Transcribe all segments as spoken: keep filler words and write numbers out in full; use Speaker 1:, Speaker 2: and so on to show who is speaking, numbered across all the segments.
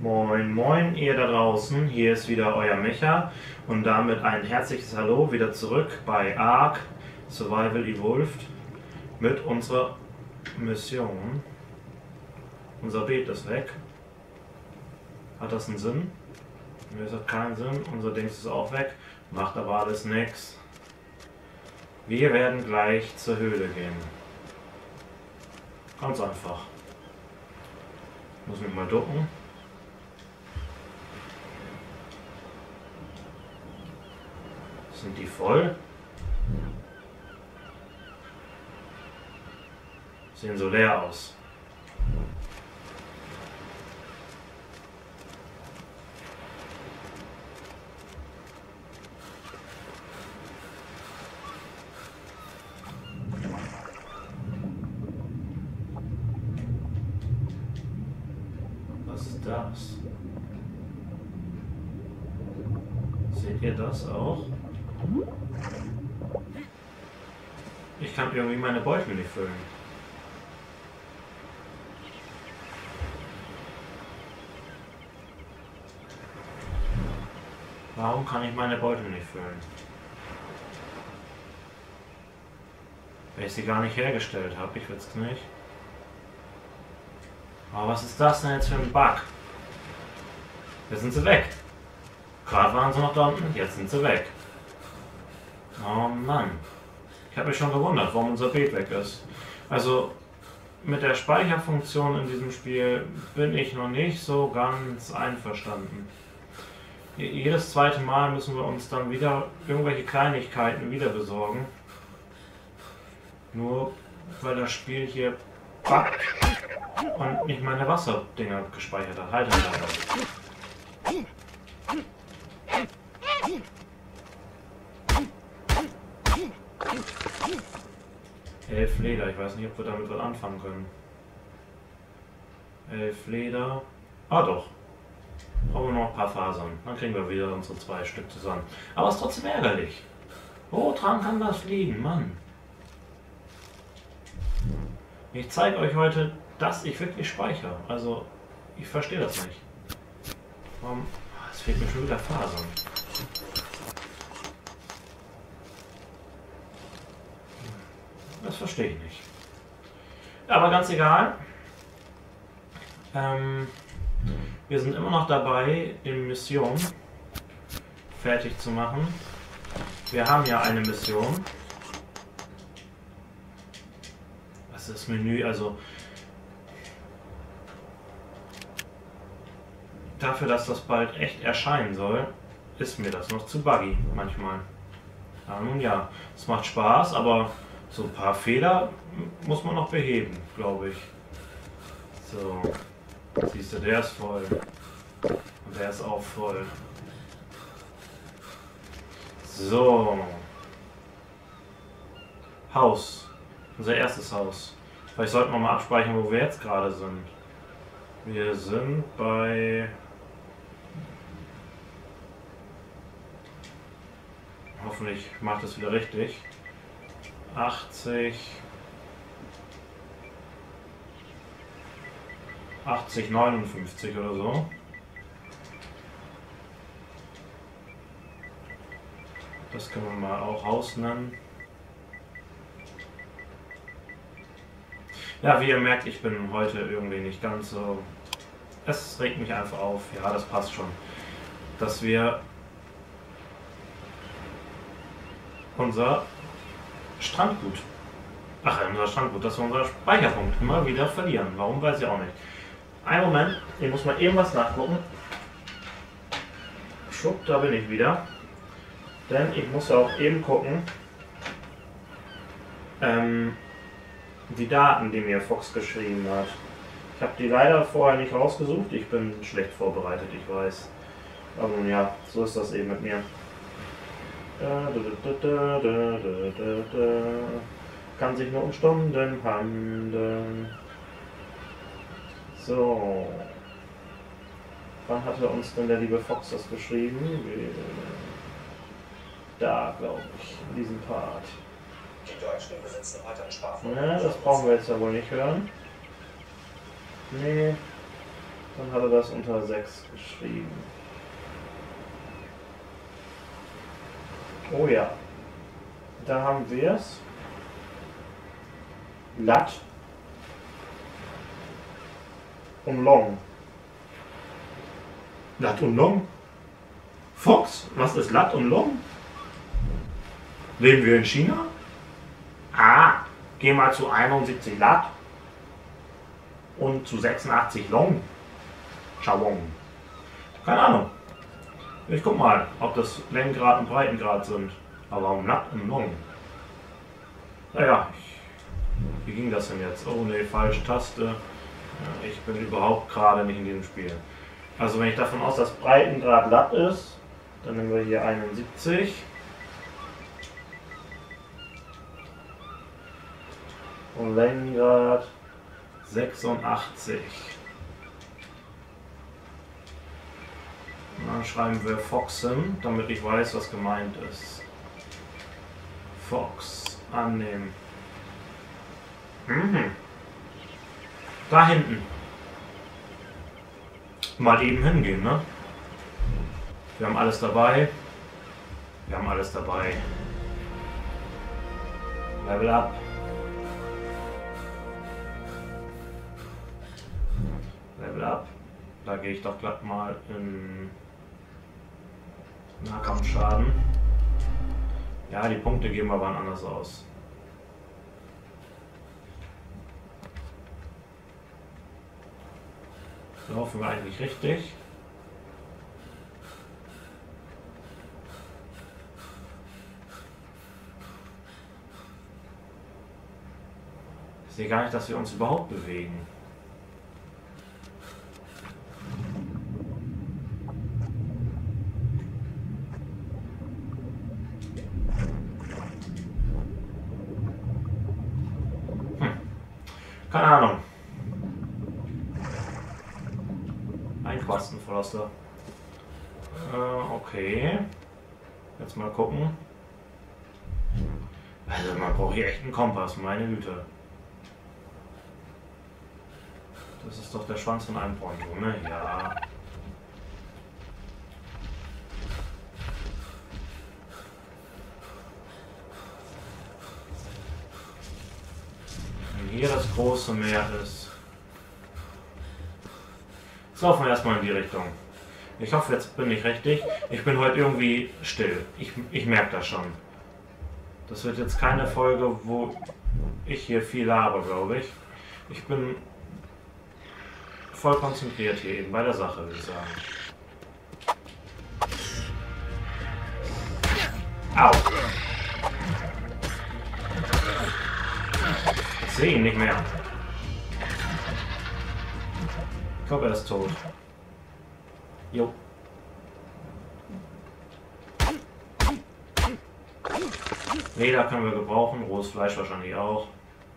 Speaker 1: Moin moin ihr da draußen, hier ist wieder euer Micha und damit ein herzliches Hallo wieder zurück bei Ark Survival Evolved mit unserer Mission. Unser Beet ist weg. Hat das einen Sinn? Mir ist das keinen Sinn. Unser Dings ist auch weg. Macht aber alles nix. Wir werden gleich zur Höhle gehen. Ganz einfach. Muss mich mal ducken. Sind die voll? Sehen so leer aus. Was ist das? Seht ihr das auch? Ich kann irgendwie meine Beutel nicht füllen. Warum kann ich meine Beutel nicht füllen? Weil ich sie gar nicht hergestellt habe, ich will es nicht. Aber was ist das denn jetzt für ein Bug? Jetzt sind sie weg. Gerade waren sie noch da unten, jetzt sind sie weg. Oh Mann. Ich habe mich schon gewundert, warum unser Beet weg ist. Also mit der Speicherfunktion in diesem Spiel bin ich noch nicht so ganz einverstanden. Jedes zweite Mal müssen wir uns dann wieder irgendwelche Kleinigkeiten wieder besorgen. Nur weil das Spiel hier buggt und nicht meine Wasserdinger gespeichert hat. Halt, halt, halt. Elf Leder, ich weiß nicht, ob wir damit was anfangen können. Elf Leder. Ah doch. Brauchen wir noch ein paar Fasern. Dann kriegen wir wieder unsere zwei Stück zusammen. Aber es ist trotzdem ärgerlich. Woran kann das liegen, Mann? Ich zeige euch heute, dass ich wirklich speichere. Also, ich verstehe das nicht. Warum? Es fehlt mir schon wieder Fasern. Das verstehe ich nicht. Aber ganz egal. Ähm, wir sind immer noch dabei, die Mission fertig zu machen. Wir haben ja eine Mission. Was ist das Menü? Also dafür, dass das bald echt erscheinen soll, ist mir das noch zu buggy manchmal. Ja, nun ja, es macht Spaß, aber so ein paar Fehler muss man noch beheben, glaube ich. So, siehst du, der ist voll. Und der ist auch voll. So. Haus. Unser erstes Haus. Vielleicht sollten wir mal abspeichern, wo wir jetzt gerade sind. Wir sind bei... Hoffentlich macht es wieder richtig. achtzig, achtzig, neunundfünfzig oder so. Das können wir mal auch Haus nennen. Ja, wie ihr merkt, ich bin heute irgendwie nicht ganz so... Es regt mich einfach auf, ja, das passt schon, dass wir unser Strandgut. Ach, unser Strandgut, dass wir unser Speicherpunkt immer wieder verlieren. Warum, weiß ich auch nicht. Einen Moment, ich muss mal eben was nachgucken. Schupp, da bin ich wieder. Denn ich muss ja auch eben gucken, ähm, die Daten, die mir Fox geschrieben hat. Ich habe die leider vorher nicht rausgesucht. Ich bin schlecht vorbereitet, ich weiß. Aber nun ja, so ist das eben mit mir. Da, da, da, da, da, da, da. Kann sich nur um Stunden handeln. So. Wann hatte uns denn der liebe Fox das geschrieben? Da, glaube ich, in diesem Part.
Speaker 2: Die Deutschen besitzen heute ein Sparfonds.
Speaker 1: Ne, das brauchen wir jetzt ja wohl nicht hören. Nee. Dann hat er das unter sechs geschrieben. Oh ja. Da haben wir es. Lat und Long. Lat und Long? Fox, was ist Lat und Long? Leben wir in China? Ah, geh mal zu einundsiebzig Lat und zu sechsundachtzig Long. Chawong. Keine Ahnung. Ich guck mal, ob das Längengrad und Breitengrad sind. Aber warum Lat und Long? Naja, ich, wie ging das denn jetzt? Oh ne, falsche Taste. Ja, ich bin überhaupt gerade nicht in diesem Spiel. Also wenn ich davon aus, dass Breitengrad Lat ist, dann nehmen wir hier einundsiebzig. Und Längengrad sechsundachtzig. Und dann schreiben wir Fox hin, damit ich weiß, was gemeint ist. Fox annehmen. Mhm. Da hinten. Mal eben hingehen, ne? Wir haben alles dabei. Wir haben alles dabei. Level up. Level up. Da gehe ich doch glatt mal in Nahkampfschaden. Ja, die Punkte geben aber anders aus. Laufen wir eigentlich richtig? Ich sehe gar nicht, dass wir uns überhaupt bewegen. Hm. Keine Ahnung. Ein Quastenförster. Äh, okay. Jetzt mal gucken. Also man braucht hier echt einen Kompass, meine Güte. Das ist doch der Schwanz von einem Poncho, ne? Ja. Wenn hier das große Meer ist. Jetzt laufen wir erstmal in die Richtung. Ich hoffe, jetzt bin ich richtig. Ich bin heute irgendwie still. Ich, ich merke das schon. Das wird jetzt keine Folge, wo ich hier viel laber, glaube ich. Ich bin voll konzentriert hier eben bei der Sache, würde ich sagen. Au! Ich sehe ihn nicht mehr. Ich glaube, er ist tot. Jo. Leder können wir gebrauchen, rohes Fleisch wahrscheinlich auch.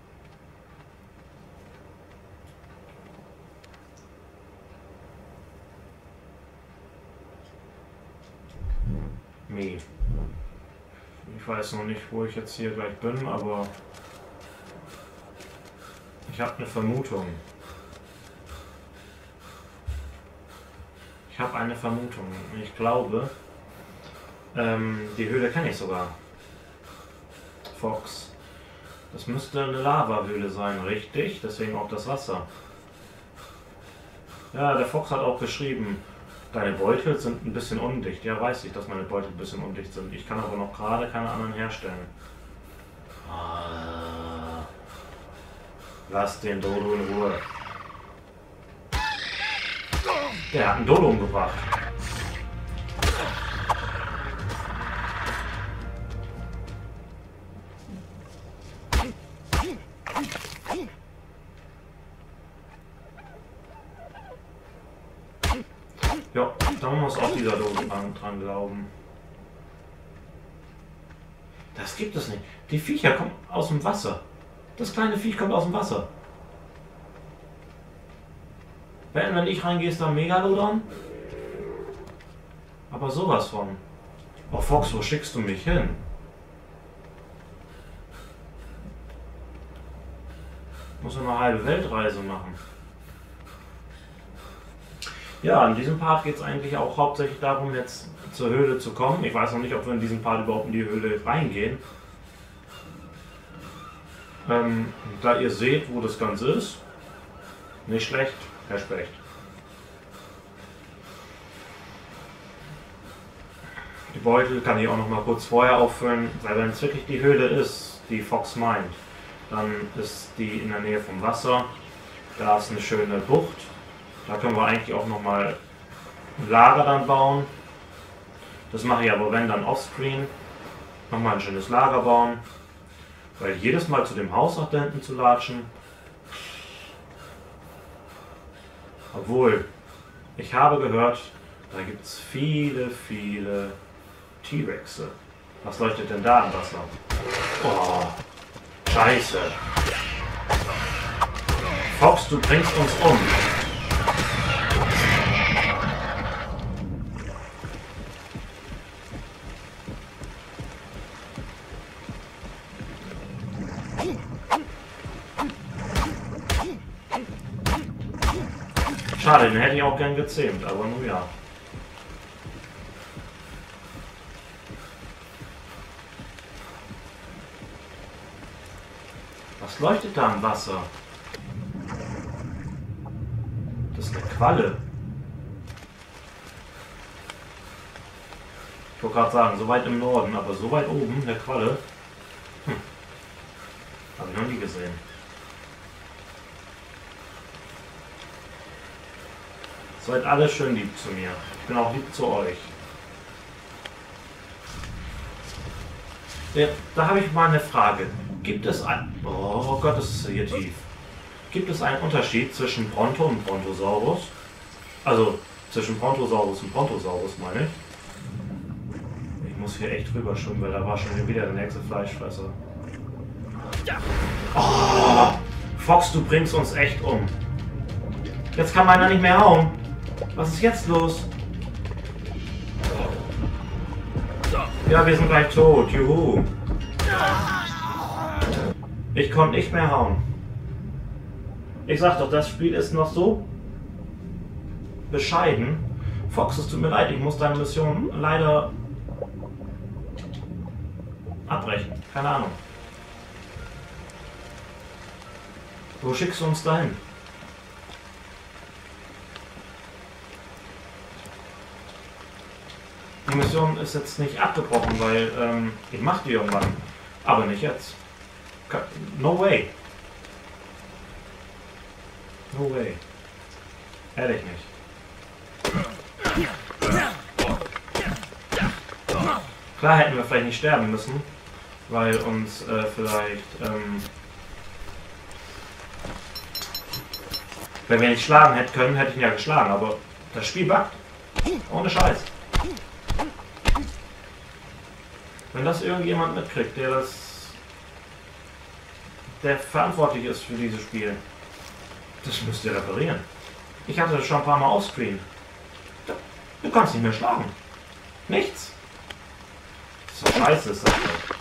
Speaker 1: Nee. Ich weiß noch nicht, wo ich jetzt hier gleich bin, aber ich habe eine Vermutung. Ich habe eine Vermutung. Ich glaube, ähm, die Höhle kenne ich sogar. Fox. Das müsste eine Lavahöhle sein, richtig? Deswegen auch das Wasser. Ja, der Fox hat auch geschrieben, deine Beutel sind ein bisschen undicht. Ja, weiß ich, dass meine Beutel ein bisschen undicht sind. Ich kann aber noch gerade keine anderen herstellen. Ah, lass den Dodo in Ruhe. Der hat einen Dodo umgebracht. Ja, da muss auch dieser Dodo dran, dran glauben. Das gibt es nicht. Die Viecher kommen aus dem Wasser. Das kleine Viech kommt aus dem Wasser. Wenn, wenn ich reingehe, ist da Megalodon? Aber sowas von. Oh Fox, wo schickst du mich hin? Muss eine halbe Weltreise machen. Ja, in diesem Part geht es eigentlich auch hauptsächlich darum, jetzt zur Höhle zu kommen. Ich weiß noch nicht, ob wir in diesem Part überhaupt in die Höhle reingehen. Ähm, da ihr seht, wo das Ganze ist. Nicht schlecht, Herr Specht. Die Beutel kann ich auch noch mal kurz vorher auffüllen, weil wenn es wirklich die Höhle ist, die Fox meint, dann ist die in der Nähe vom Wasser. Da ist eine schöne Bucht. Da können wir eigentlich auch noch mal ein Lager dann bauen. Das mache ich aber wenn dann offscreen. Nochmal ein schönes Lager bauen. Weil jedes Mal zu dem Haus nach da hinten zu latschen. Obwohl, ich habe gehört, da gibt es viele, viele T-Rexe. Was leuchtet denn da im Wasser? Oh, Scheiße. Fox, du bringst uns um. Schade, den hätte ich auch gern gezähmt, aber nun ja. Was leuchtet da im Wasser? Das ist eine Qualle. Ich wollte gerade sagen, so weit im Norden, aber so weit oben, eine Qualle. Hm. Habe ich noch nie gesehen. Seid alle schön lieb zu mir. Ich bin auch lieb zu euch. Ja, da habe ich mal eine Frage. Gibt es ein... Oh Gott, das ist hier tief. Gibt es einen Unterschied zwischen Bronto und Brontosaurus? Also zwischen Brontosaurus und Brontosaurus, meine ich. Ich muss hier echt drüber schwimmen, weil da war schon wieder der nächste Fleischfresser. Oh, Fox, du bringst uns echt um. Jetzt kann meiner nicht mehr hauen. Was ist jetzt los? Ja, wir sind gleich tot. Juhu. Ich konnte nicht mehr hauen. Ich sag doch, das Spiel ist noch so bescheiden. Fox, es tut mir leid, ich muss deine Mission leider abbrechen. Keine Ahnung. Wo schickst du uns dahin? Die Mission ist jetzt nicht abgebrochen, weil ähm, ich mach die irgendwann. Aber nicht jetzt. No way. No way. Ehrlich nicht. Klar hätten wir vielleicht nicht sterben müssen, weil uns äh, vielleicht... Ähm, wenn wir nicht schlagen hätten können, hätte ich ihn ja geschlagen, aber das Spiel buggt. Ohne Scheiß. Wenn das irgendjemand mitkriegt, der das... der verantwortlich ist für dieses Spiel, das müsst ihr reparieren. Ich hatte das schon ein paar Mal offscreen. Du kannst nicht mehr schlagen. Nichts. So scheiße ist das doch.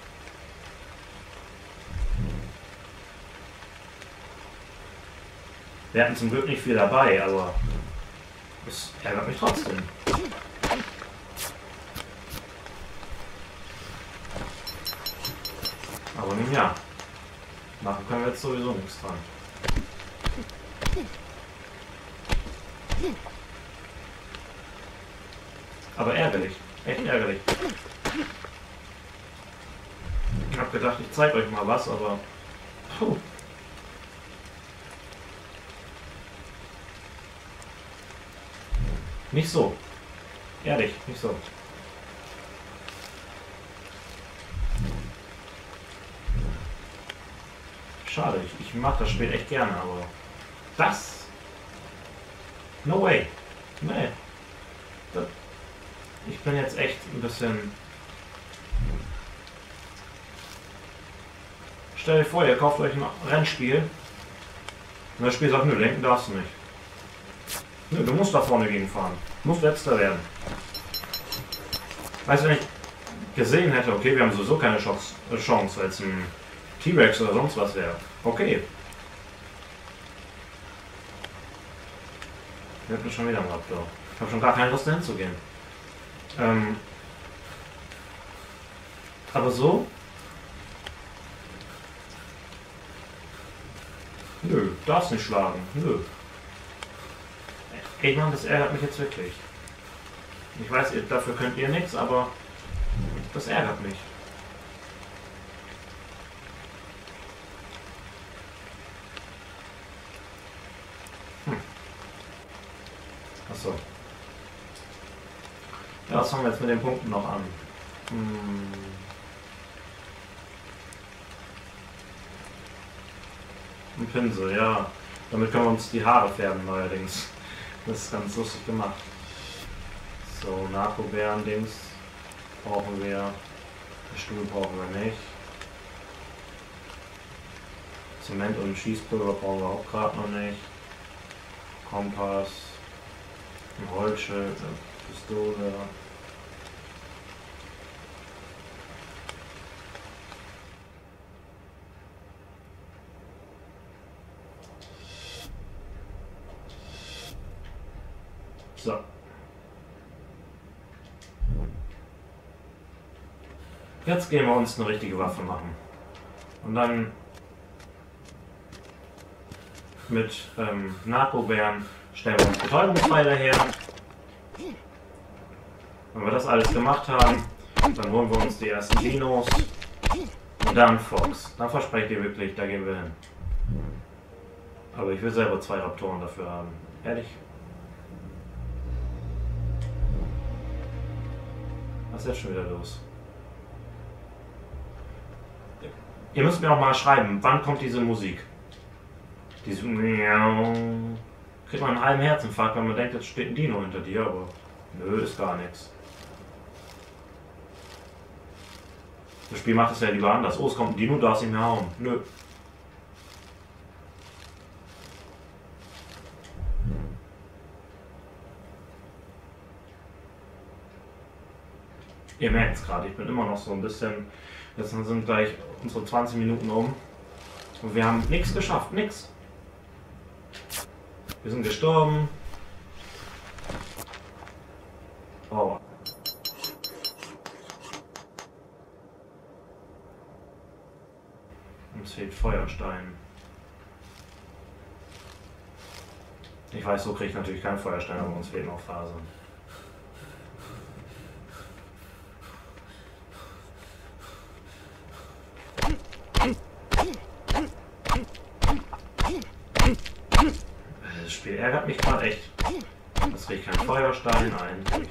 Speaker 1: Wir hatten zum Glück nicht viel dabei, aber es ärgert mich trotzdem. Aber nun ja, machen können wir jetzt sowieso nichts dran. Aber ärgerlich, echt ärgerlich. Ich hab gedacht, ich zeige euch mal was, aber... Puh. Nicht so. Ehrlich, nicht so. Schade, ich, ich mag das Spiel echt gerne, aber... Das? No way. Nee. Das, ich bin jetzt echt ein bisschen... Stell dir vor, ihr kauft euch ein Rennspiel und das Spiel sagt, nö, lenken darfst du nicht. Nö, du musst da vorne gegenfahren. Du musst letzter werden. Weißt du, wenn ich gesehen hätte, okay, wir haben sowieso keine Chance, weil es ein T-Rex oder sonst was wäre. Okay. Wir hatten schon wieder einen Raptor. Ich habe schon gar keine Lust dahin zu gehen. Ähm, aber so? Nö, darfst nicht schlagen. Nö. Ey Mann, das ärgert mich jetzt wirklich. Ich weiß, dafür könnt ihr nichts, aber das ärgert mich. Hm. Achso. Ja, was fangen wir jetzt mit den Punkten noch an? Hm. Ein Pinsel, ja. Damit können wir uns die Haare färben neuerdings. Das ist ganz lustig gemacht. So, Narkobären-Dings brauchen wir. Den Stuhl brauchen wir nicht. Zement und Schießpulver brauchen wir auch gerade noch nicht. Kompass. Ein Holzschild, eine Pistole. So. Jetzt gehen wir uns eine richtige Waffe machen. Und dann mit ähm, Narkobären stellen wir uns Betäubungspfeile her. Wenn wir das alles gemacht haben, dann holen wir uns die ersten Dinos und dann Fox. Dann verspreche ich dir wirklich, da gehen wir hin. Aber ich will selber zwei Raptoren dafür haben. Ehrlich? Was ist jetzt schon wieder los? Ihr müsst mir auch mal schreiben, wann kommt diese Musik? Diese Miau. Kriegt man einen halben Herzinfarkt, wenn man denkt, jetzt steht ein Dino hinter dir, aber nö, ist gar nichts. Das Spiel macht es ja lieber anders. Oh, es kommt ein Dino, darfst ihn mehr hauen. Nö. Ihr merkt es gerade, ich bin immer noch so ein bisschen. Jetzt sind gleich unsere zwanzig Minuten um. Und wir haben nichts geschafft, nichts. Wir sind gestorben. Oh. Uns fehlt Feuerstein. Ich weiß, so kriege ich natürlich keinen Feuerstein, aber uns fehlen auch Fasern. Das Spiel ärgert mich gerade echt. Das kriegt kein Feuerstein ein.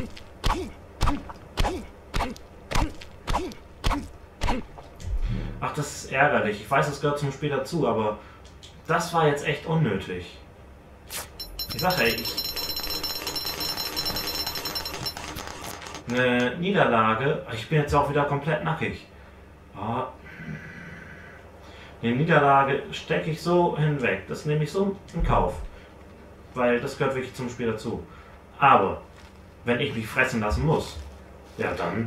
Speaker 1: Ach, das ist ärgerlich. Ich weiß, es gehört zum Spiel dazu, aber das war jetzt echt unnötig. Ich sage ey, ich... Eine Niederlage. Ich bin jetzt auch wieder komplett nackig. Oh. Eine Niederlage stecke ich so hinweg. Das nehme ich so in Kauf. Weil das gehört wirklich zum Spiel dazu. Aber wenn ich mich fressen lassen muss, ja dann...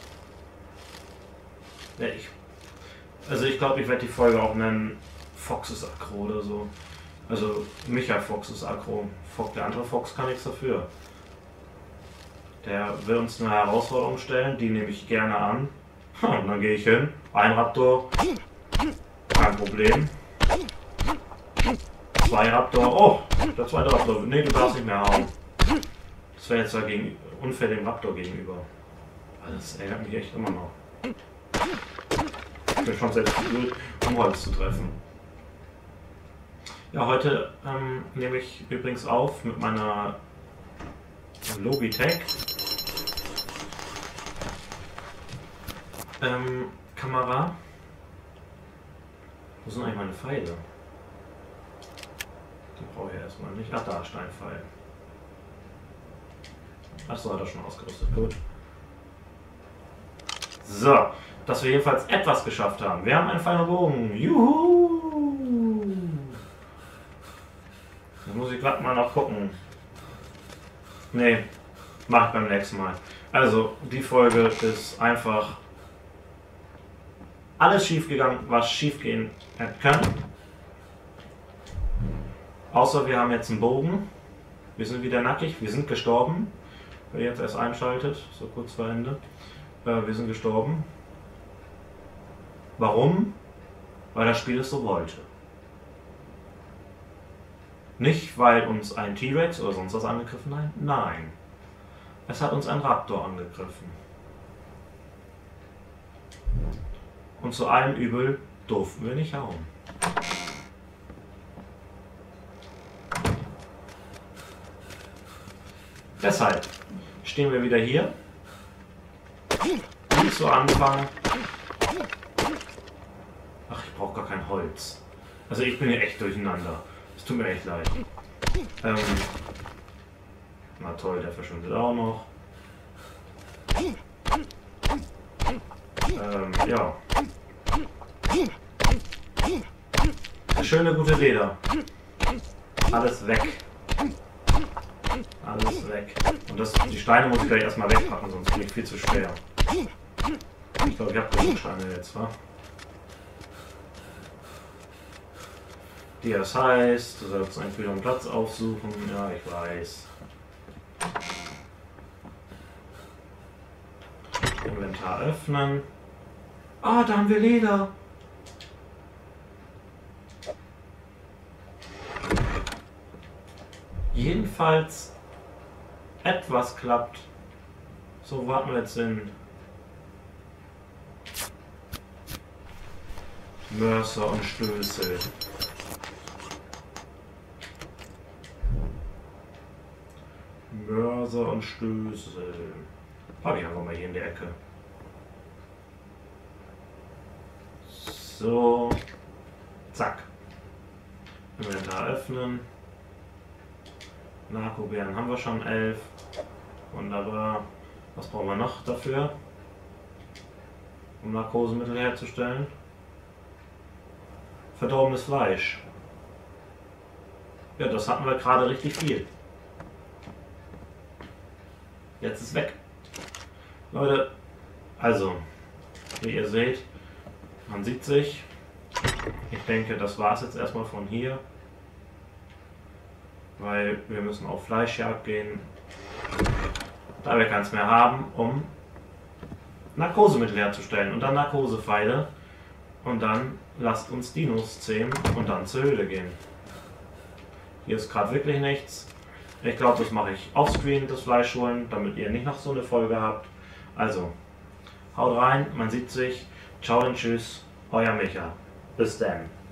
Speaker 1: Ja, ich, also ich glaube, ich werde die Folge auch nennen Foxes Aggro oder so. Also Micha Foxes Aggro. Der andere Fox kann nichts dafür. Der will uns eine Herausforderung stellen, die nehme ich gerne an. Und dann gehe ich hin. Ein Raptor. Kein Problem. Zwei Raptor. Oh, der zweite Raptor. Nee, du darfst nicht mehr hauen. Das wäre jetzt dagegen unfair dem Raptor gegenüber. Also das ärgert mich echt immer noch. Ich bin schon selbst blöd, um Holz zu treffen. Ja, heute ähm, nehme ich übrigens auf mit meiner Logitech ähm, Kamera. Wo sind eigentlich meine Pfeile? Die brauche ich erstmal nicht. Ach, da, Steinpfeil. Achso, hat er schon ausgerüstet. Gut. So, dass wir jedenfalls etwas geschafft haben. Wir haben einen Pfeil und Bogen. Juhu! Jetzt muss ich gerade mal noch gucken. Nee, mach ich beim nächsten Mal. Also, die Folge ist einfach alles schief gegangen, was schief gehen hätte können. Außer wir haben jetzt einen Bogen. Wir sind wieder nackig, wir sind gestorben. Wer jetzt erst einschaltet, so kurz vor Ende. Äh, wir sind gestorben. Warum? Weil das Spiel es so wollte. Nicht, weil uns ein T-Rex oder sonst was angegriffen hat. Nein. Es hat uns ein Raptor angegriffen. Und zu allem Übel durften wir nicht hauen. Deshalb stehen wir wieder hier. Und zu Anfang. Ach, ich brauche gar kein Holz. Also ich bin hier echt durcheinander. Es tut mir echt leid. Ähm, na toll, der verschwindet auch noch. Ähm, ja. Das schöne, gute Leder. Alles weg. Alles weg. Und das, die Steine muss ich gleich erstmal wegpacken, sonst bin ich viel zu schwer. Ich glaube, ich habe genug Steine jetzt, wa? Die das heißt, du sollst eigentlich wieder einen Platz aufsuchen. Ja, ich weiß. Inventar öffnen. Ah, da haben wir Leder. Jedenfalls etwas klappt. So, warten wir jetzt in Mörser und Stößel. Mörser und Stößel. Habe ich einfach mal hier in der Ecke. So. Zack. Inventar öffnen. Narkobeeren haben wir schon elf. Wunderbar. Was brauchen wir noch dafür? Um Narkosemittel herzustellen? Verdorbenes Fleisch. Ja, das hatten wir gerade richtig viel. Jetzt ist weg. Leute, also, wie ihr seht, man sieht sich. Ich denke, das war es jetzt erstmal von hier. Weil wir müssen auf Fleischjagd gehen, da wir keins mehr haben, um Narkosemittel herzustellen und dann Narkosepfeile und dann lasst uns Dinos zähmen und dann zur Höhle gehen. Hier ist gerade wirklich nichts. Ich glaube, das mache ich offscreen, das Fleisch holen, damit ihr nicht noch so eine Folge habt. Also, haut rein, man sieht sich. Ciao und tschüss, euer Micha. Bis dann.